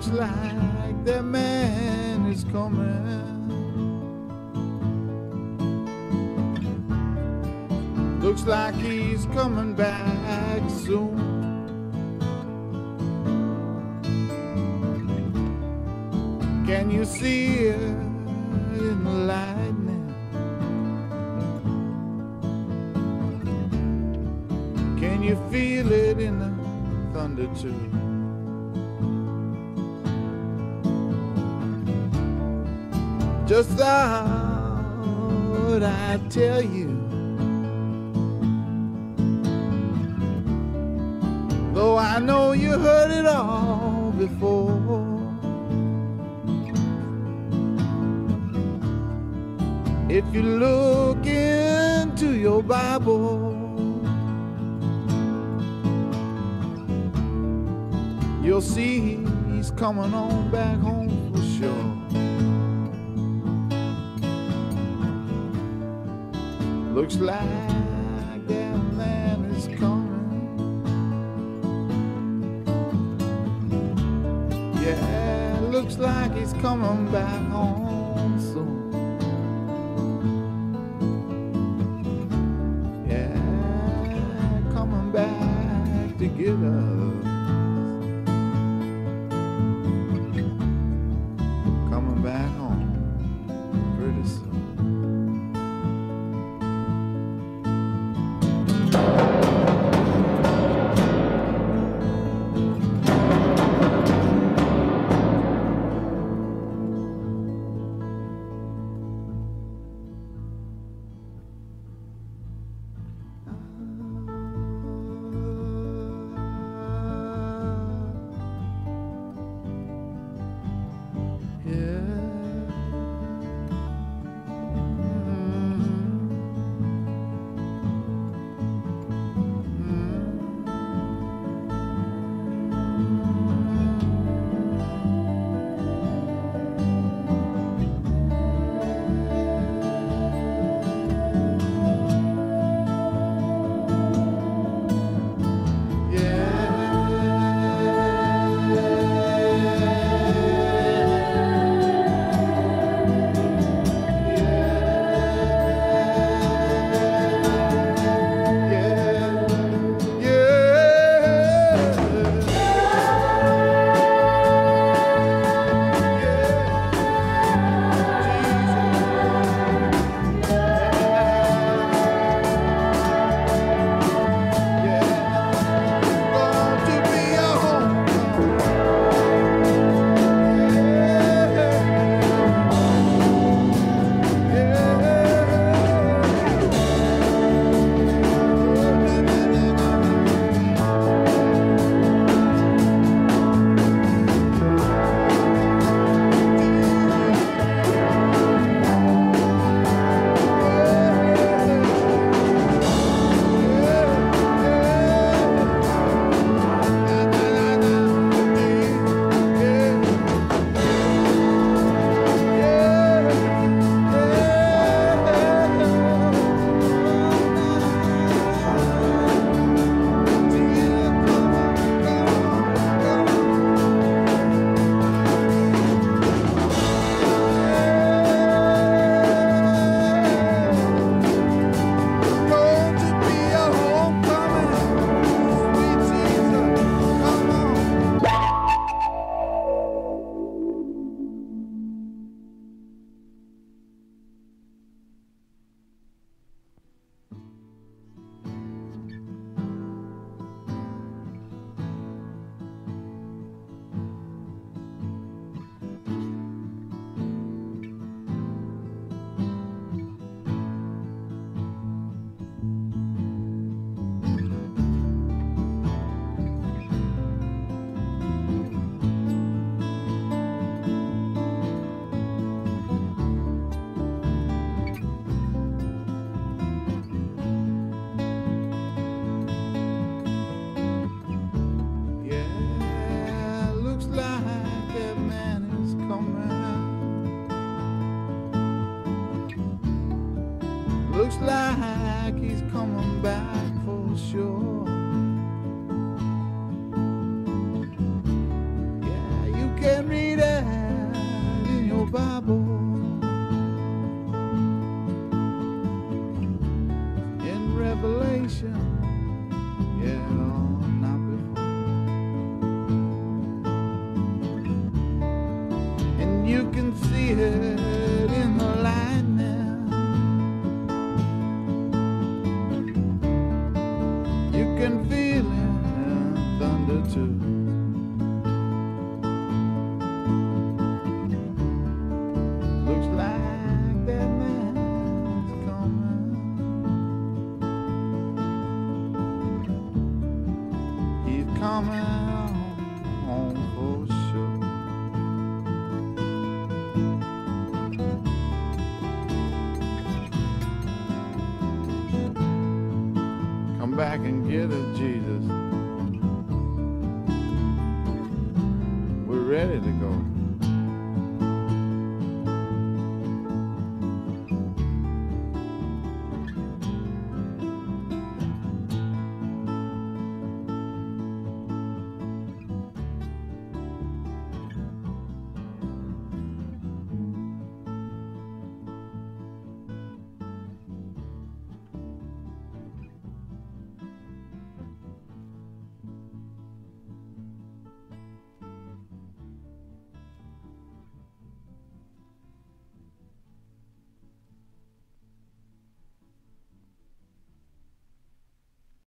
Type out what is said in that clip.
looks like that man is coming. Looks like he's coming back soon. Can you see it in the lightning? Can you feel it in the thunder too? Just thought I'd tell you, though I know you heard it all before. If you look into your Bible, you'll see he's coming on back home for sure. Looks like that man is coming. Yeah, looks like he's coming back home soon. Back to get us, coming back home pretty soon. nation. Yeah, not before. And you can see it in the light now. You can feel it in thunder too. Looks like that man's coming. He's coming home for sure. Come back and get us, Jesus. We're ready to go.